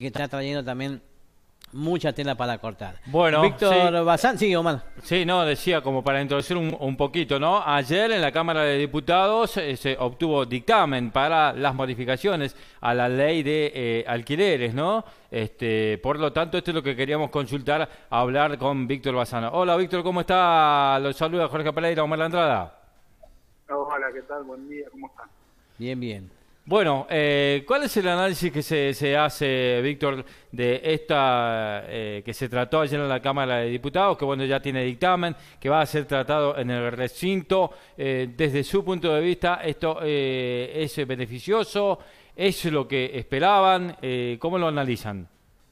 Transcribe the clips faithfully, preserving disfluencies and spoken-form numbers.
que está trayendo también mucha tela para cortar. Bueno, Víctor sí, Bazán, sí, Omar. sí, no, decía como para introducir un, un poquito, ¿no? Ayer en la Cámara de Diputados eh, se obtuvo dictamen para las modificaciones a la ley de eh, alquileres, ¿no? Este, por lo tanto, esto es lo que queríamos consultar, hablar con Víctor Bazán. Hola, Víctor, ¿cómo está? Los saluda Jorge Pereira, Omar Landrada. Hola, ¿qué tal? Buen día, ¿cómo están? Bien, bien. Bueno, eh, ¿cuál es el análisis que se, se hace, Víctor, de esta eh, que se trató ayer en la Cámara de Diputados, que bueno, ya tiene dictamen, que va a ser tratado en el recinto? Eh, desde su punto de vista, ¿esto eh, es beneficioso? ¿Es lo que esperaban? Eh, ¿cómo lo analizan?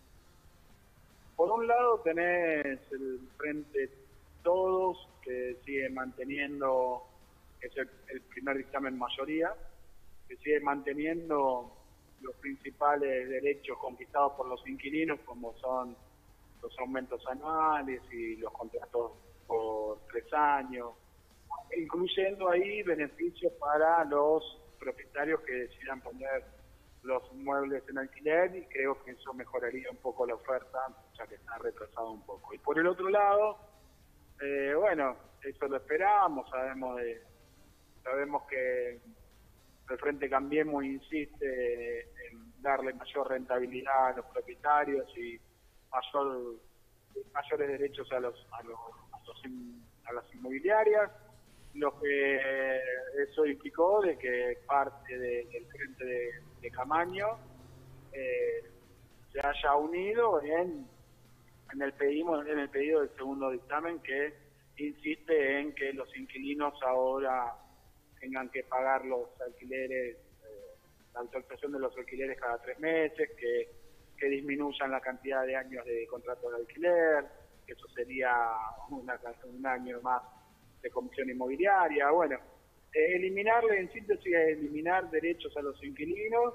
Por un lado tenés el Frente Todos, que sigue manteniendo, es el, el primer dictamen mayoría, que sigue manteniendo los principales derechos conquistados por los inquilinos, como son los aumentos anuales y los contratos por tres años, incluyendo ahí beneficios para los propietarios que decidan poner los inmuebles en alquiler, y creo que eso mejoraría un poco la oferta, ya que está retrasado un poco. Y por el otro lado, eh, bueno, eso lo esperábamos, sabemos de, sabemos que el Frente Cambiemos insiste en darle mayor rentabilidad a los propietarios y mayor, mayores derechos a los a los, a, los in, a las inmobiliarias, lo que eso implicó de que parte de, del Frente de, de Camaño eh, se haya unido en en el pedido en el pedido del segundo dictamen, que insiste en que los inquilinos ahora tengan que pagar los alquileres, eh, la actualización de los alquileres cada tres meses, que, que disminuyan la cantidad de años de contrato de alquiler, que eso sería una, un año más de comisión inmobiliaria. Bueno, eh, eliminarle, en síntesis, eliminar derechos a los inquilinos,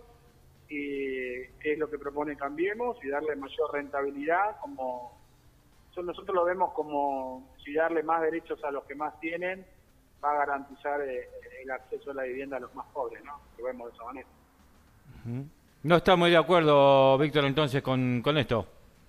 y que es lo que propone Cambiemos, y darle mayor rentabilidad, como nosotros lo vemos como si darle más derechos a los que más tienen va a garantizar eh, el acceso a la vivienda a los más pobres, ¿no? Lo vemos de esa manera. Uh-huh. No está muy de acuerdo, Víctor, entonces, con, con esto.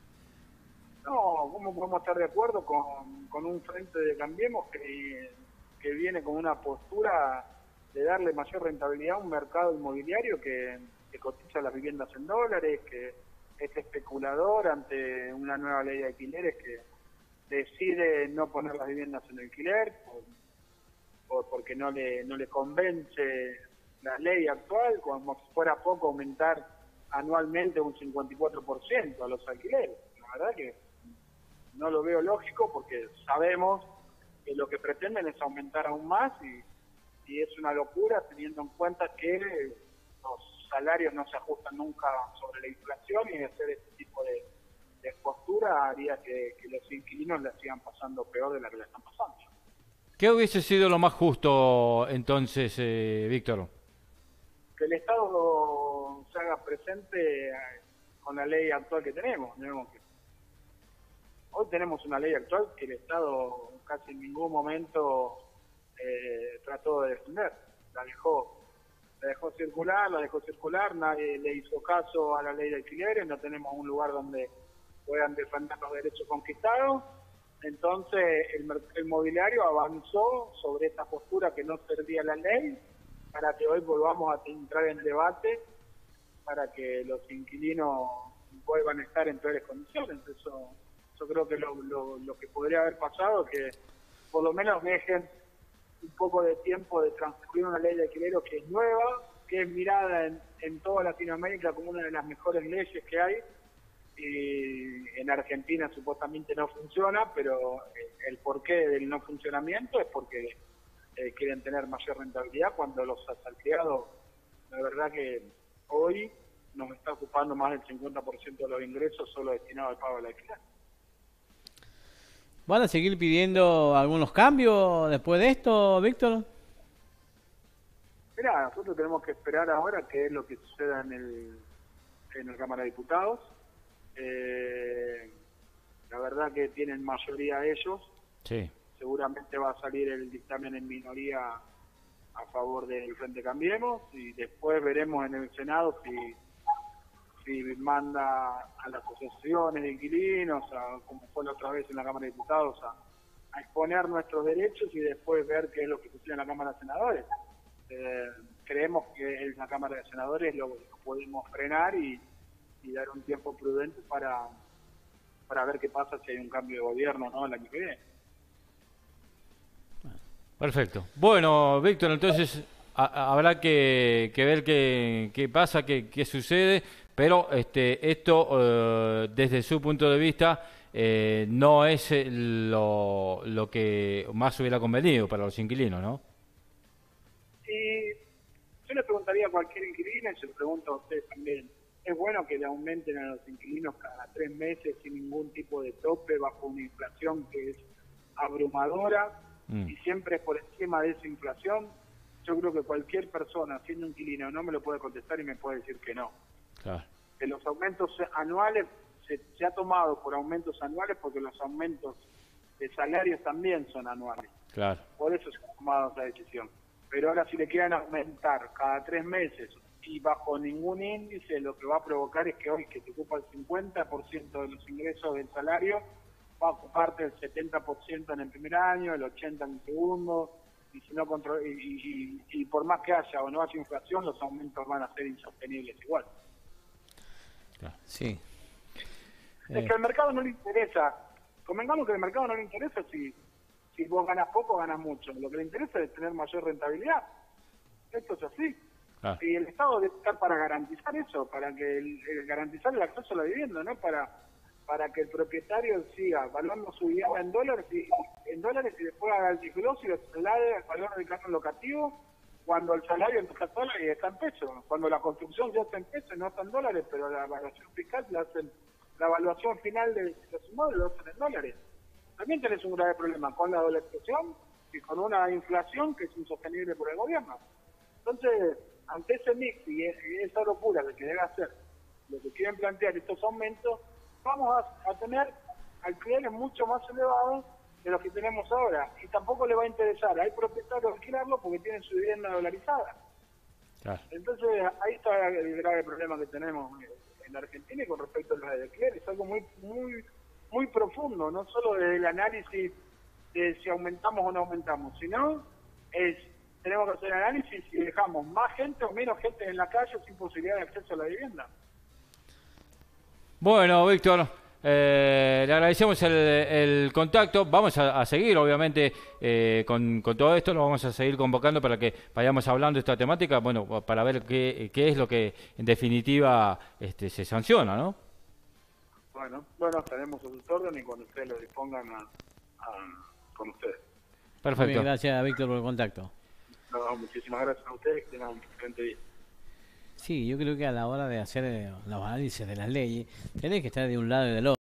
No, ¿cómo podemos estar de acuerdo con, con un Frente de Cambiemos que, que viene con una postura de darle mayor rentabilidad a un mercado inmobiliario que, que cotiza las viviendas en dólares, que es especulador ante una nueva ley de alquileres que decide no poner las viviendas en alquiler por, por, porque no le, no le convence la ley actual, como si fuera poco aumentar anualmente un cincuenta y cuatro por ciento a los alquileres. La verdad que no lo veo lógico, porque sabemos que lo que pretenden es aumentar aún más, y, y es una locura teniendo en cuenta que los salarios no se ajustan nunca sobre la inflación, y hacer este tipo de, de postura haría que, que los inquilinos la sigan pasando peor de la que la están pasando. ¿Qué hubiese sido lo más justo entonces, eh, Víctor? Que el Estado se haga presente con la ley actual que tenemos. tenemos que Hoy tenemos una ley actual que el Estado casi en ningún momento eh, trató de defender. La dejó, la dejó circular, la dejó circular, nadie le hizo caso a la ley de alquileres, no tenemos un lugar donde puedan defender los derechos conquistados. Entonces el, el mobiliario avanzó sobre esta postura que no servía la ley, para que hoy volvamos a entrar en debate, para que los inquilinos vuelvan a estar en peores condiciones. Eso Yo creo que lo, lo, lo que podría haber pasado es que por lo menos dejen un poco de tiempo de transcurrir una ley de alquileres que es nueva, que es mirada en, en toda Latinoamérica como una de las mejores leyes que hay, y en Argentina supuestamente no funciona, pero el porqué del no funcionamiento es porque eh, quieren tener mayor rentabilidad, cuando los asalariados, la verdad que hoy nos está ocupando más del cincuenta por ciento de los ingresos solo destinado al pago del alquiler. ¿Van a seguir pidiendo algunos cambios después de esto, Víctor? Mirá, nosotros tenemos que esperar ahora qué es lo que suceda en el en la Cámara de Diputados. Eh, la verdad que tienen mayoría ellos. Sí. Seguramente va a salir el dictamen en minoría a favor del Frente Cambiemos, y después veremos en el Senado si si manda a las asociaciones de inquilinos, a, como fue la otra vez en la Cámara de Diputados, a, a exponer nuestros derechos y después ver qué es lo que sucede en la Cámara de Senadores. Eh, creemos que en la Cámara de Senadores lo, lo podemos frenar y, y dar un tiempo prudente para, para ver qué pasa si hay un cambio de gobierno, ¿no?, el año que viene. Perfecto. Bueno, Víctor, entonces a, a, habrá que, que ver qué, qué pasa, qué, qué sucede, pero este, esto eh, desde su punto de vista eh, no es lo, lo que más hubiera convenido para los inquilinos, ¿no? Y yo le preguntaría a cualquier inquilino, y se lo pregunto a ustedes también, ¿es bueno que le aumenten a los inquilinos cada tres meses sin ningún tipo de tope, bajo una inflación que es abrumadora? Mm. Y siempre es por encima de esa inflación. Yo creo que cualquier persona, siendo inquilino, no me lo puede contestar y me puede decir que no. Claro. Que los aumentos anuales, se, se ha tomado por aumentos anuales porque los aumentos de salarios también son anuales. Claro. Por eso se ha tomado esa decisión. Pero ahora si le quieren aumentar cada tres meses y bajo ningún índice, lo que va a provocar es que hoy que se ocupa el cincuenta por ciento de los ingresos del salario, va a ocuparte el setenta por ciento en el primer año, el ochenta por ciento en el segundo, y si no control, y, y, y, y por más que haya o no haya inflación, los aumentos van a ser insostenibles igual. Sí. Es que al mercado no le interesa, convengamos que al mercado no le interesa si, si vos ganas poco o ganas mucho, lo que le interesa es tener mayor rentabilidad. Esto es así. Ah. Y el Estado debe estar para garantizar eso, para que el, el garantizar el acceso a la vivienda, ¿no? Para para que el propietario siga valuando su vivienda en dólares y en dólares y después haga el desglose y lo traslade al valor del canon locativo cuando el salario está en dólares y está en pesos, cuando la construcción ya está en pesos y no está en dólares, pero la evaluación fiscal la hacen, la evaluación final de los inmuebles lo hacen en dólares. También tenés un grave problema con la dolarización y con una inflación que es insostenible por el gobierno. Entonces, ante ese mix y esa locura de que debe hacer lo que quieren plantear estos aumentos, vamos a, a tener alquileres mucho más elevados de los que tenemos ahora. Y tampoco le va a interesar al propietario alquilarlo porque tiene su vivienda dolarizada. Claro. Entonces, ahí está el grave problema que tenemos en la Argentina y con respecto a los alquileres. Es algo muy muy muy profundo, no solo desde el análisis de si aumentamos o no aumentamos, sino es tenemos que hacer análisis si dejamos más gente o menos gente en la calle sin posibilidad de acceso a la vivienda. Bueno, Víctor, eh, le agradecemos el, el contacto. Vamos a, a seguir, obviamente, eh, con, con todo esto. Lo vamos a seguir convocando para que vayamos hablando de esta temática, bueno, para ver qué, qué es lo que en definitiva este, se sanciona, ¿no? Bueno, bueno, estaremos a sus órdenes y cuando ustedes lo dispongan a, a, con ustedes. Perfecto. Muy bien, gracias, Víctor, por el contacto. No, muchísimas gracias a ustedes, que tengan un excelente día. Sí, yo creo que a la hora de hacer los análisis de las leyes, tenés que estar de un lado y del otro.